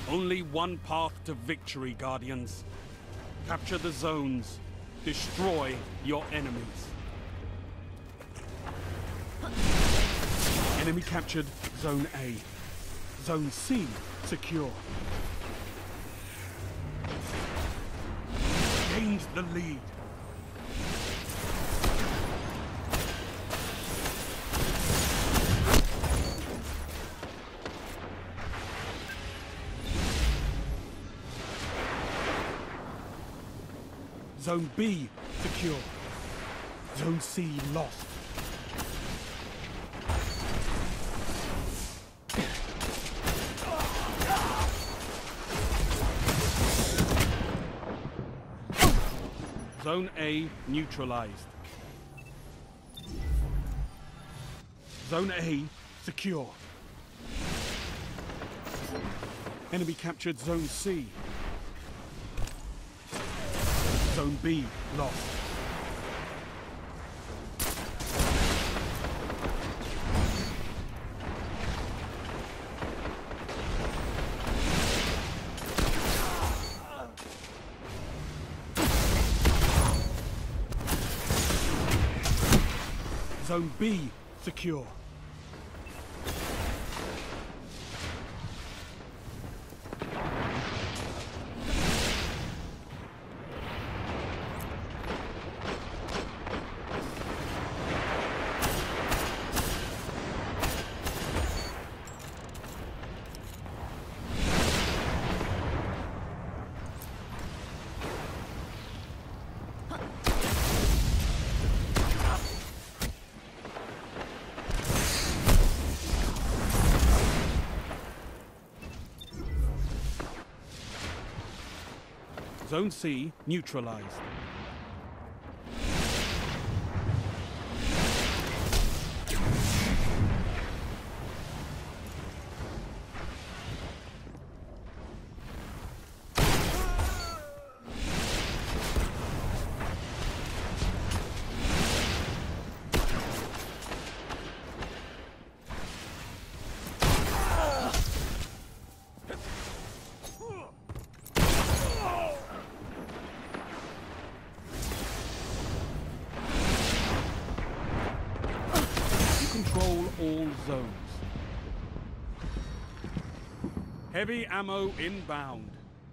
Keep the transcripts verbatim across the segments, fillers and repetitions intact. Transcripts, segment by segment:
Only one path to victory, Guardians. Capture the zones. Destroy your enemies. Enemy captured Zone A. Zone C secure. Gained the lead. Zone B secure. Zone C lost. Zone A neutralized. Zone A secure. Enemy captured Zone C. Zone B lost. Zone B secure. Zone C neutralized. Control all zones. Heavy ammo inbound.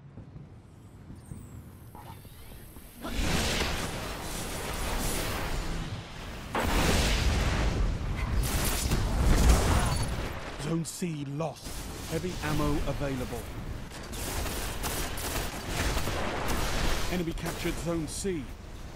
Zone C lost. Heavy ammo available. Enemy captured Zone C.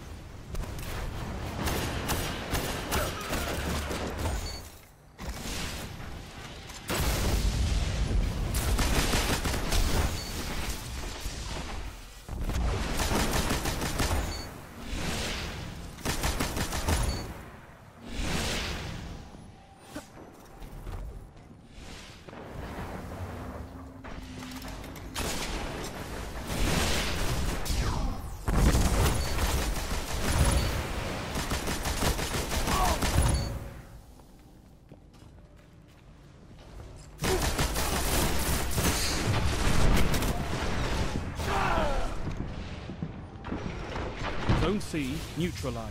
Zone C neutralized.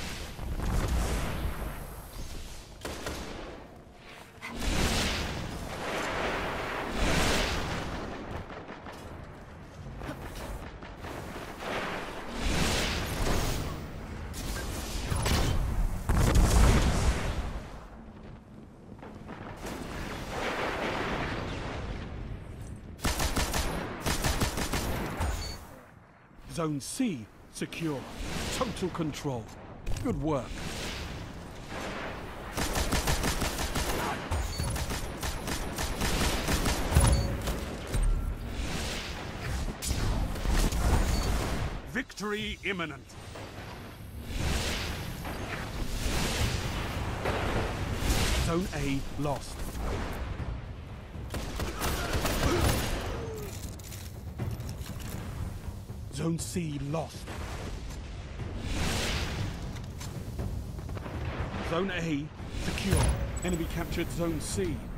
Zone C secure. Total control. Good work. Victory imminent. Zone A lost. Zone C lost. Zone A secure. Enemy captured Zone C.